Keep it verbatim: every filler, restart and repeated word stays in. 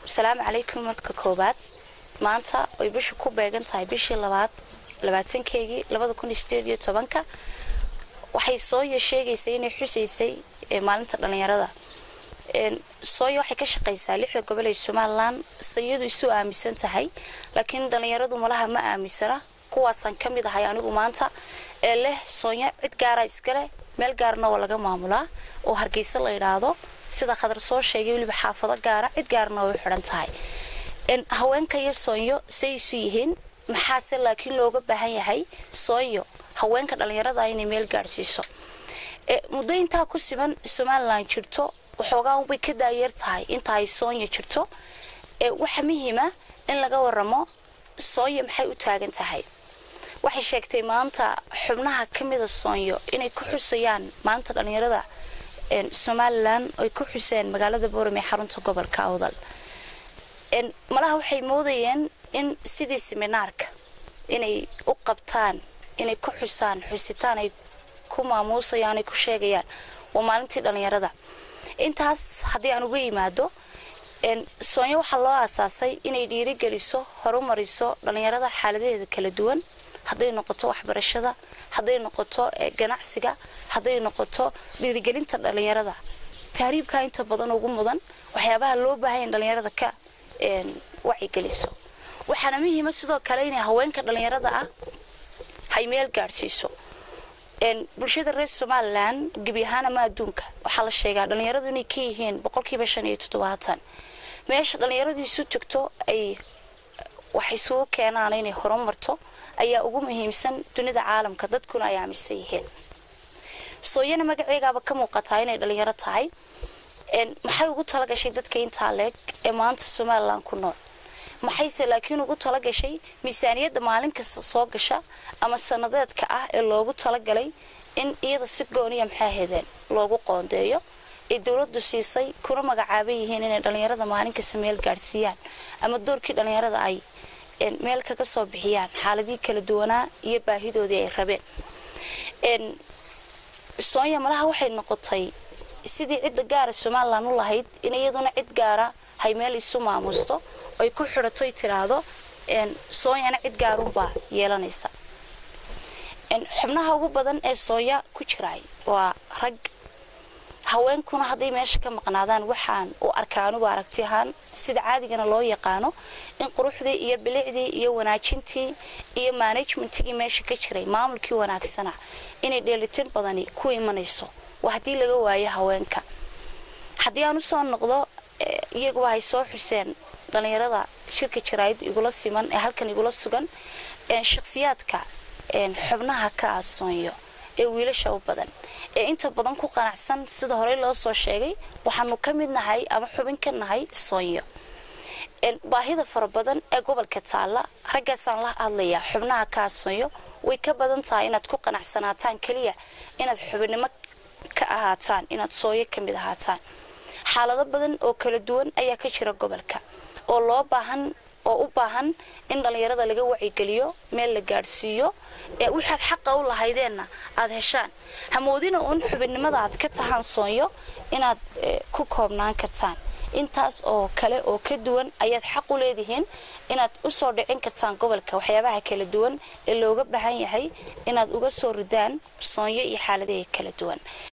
السلام عليكم marka koobaad maanta way bishu ku beegan tahay bishii labaad labaatankeegii labada kun iyo sideed iyo tobanka waxay soo yeesheegaysay inay xusaysay maalinta dhalinyarada een soo waxay ka shaqeysaa lixda gobol ee Soomaaliland sayadu isu aaminsan tahay laakiin dhalinyaradu malaha ma aaminsana kuwaasan kamid ahay anigu maanta ee leh Soonya cid gaar ah iskale meel gaarna oo laga maamulaa oo Hargeysa la yiraahdo sida khadar soo sheegay waliba xaafado gaar ah cid gaarna way xiran tahay in haweenka yar Soonyo say isu yihiin maxaa se laakiin looga baahan yahay Soonyo haweenka dhalinyarada inay meel gaarsiiso ee muddo inta ku siman Soomaaliland jirto waxoogaa u bay ka daayar tahay inta ay Soonyo jirto ee waxa muhiim ah in laga waramo Soonyo maxay u taagan tahay waxay sheegtay maanta xubnaha kamida Soonyo inay ku xusayaan maanta dhalinyarada in Soomaaliland ay ku xuseen magaalada Boorame xarunta gobolka Awdal in malaha waxay moodayeen in sidii seminaarka inay u qabtaan inay ku xusaan xusitaan ay ku maamuusayaan ay ku sheegayaan waa maalintii dhalinyarada intaas hadii aan uga yimaado in Soonyo waxa loo aasaasay inay dhiiri geliso horumariso dhalinyarada xaaladeeda kala duwan haday noqoto waxbarashada haday noqoto ganacsiga haday noqoto dhiirigelinta dhalinyarada taariibka inta badan ugu mudan waxyaabaha loo baahan yahay dhalinyarada ka een wacyi geliso waxana muhiim ah sidoo kale in haweenka dhalinyarada ah hay meel gaarsiiso een bulshada reer Soomaaliland gabi ahaan ama adduunka waxa la sheegaa dhalinyaradu inay ka yihiin boqolkiiba shan iyo toddobaatan meesha dhalinyaradu isu tagto ay waxay soo keenaan inay horumarto ayaa ugu muhiimsan dunida caalamka dadkuna ay aaminsan yihiin Sooyana magaceegaaba ka muuqata inay dhalinyaro tahay een maxay ugu tala gashay dadka inta leeg ee maanta Soomaaliland ku nool maxay se laakiin ugu tala gashay miisaaniyada maalin kasta soo gasha ama sanadeedka ah ee loogu tala galay in iyada si gooniya maxay heedeen loogu qoondeeyo ee dawladdu siisay kuna magacaabay yihiin inay dhalinyarada maalin kasta meel gaarsiiyaan ama doorkii dhalinyarada ay in meel kaga soo bixiyaan xaaladii kala duwanaa iyo baahidoodii ay rabeen in Soonya malaha waxay noqotay sidii cid gaar ah Soomaaliland u lahayd in iyaduna cid gaar ah hay meel isu maamusto ay ku xirato tiraado in Soonyana cid gaar u baa yeelanaysa in xubnaha ugu badan ee Soonya ku jiray waa rag haweenkuna haday meesha ka maqnaadaan waxaan u arkaan ugu aragtiyahan sida caadigana loo yaqaano in quruxdii iyo bilicdii iyo wanaajintii iyo managementkii meesha ka jiray maamulkii wanaagsana inay dheelitin badani ku imanayso waxdii laga waayo haweenka hadii aan u soo noqdo iyagu waxay soo xuseen dhalinyarada shirka jiraayid igula siman ee halkan igula sugan ee shakhsiyaadka ee xubnaha ka Soonyo ee wiilasha u badan ee inta badan ku qanacsan sida hore loo soo sheegay waxaanu ka mid nahay ama xubin ka nahay Soonyo in baahida fara badan ee gobolka taala raggaasaan la hadlaya xubnaha ka Soonyo way ka badan tahay inaad ku qanacsanaataan kaliya inaad xubinimo ka ahaataan inaad Soonyo ka mid ahaataan xaalado badan oo kala duwan ayaa ka jira gobolka oo loo baahan oo u baahan in dhalinyarada laga wacyi geliyo meel la gaarsiiyo ee waxaad xaq u lahaydeena aad heshaan hamoodina uun xubinimada aad ka tahan Soonyo inaad ku koobnaan kartaan intaas oo kale oo ka duwan ayaad xaq u leedihiin inaad u soo dhicin kartaan gobolka waxyaabaha kala duwan ee looga baahan yahay inaad uga soo ridaan Soonyo iyo xaaladaha kala duwan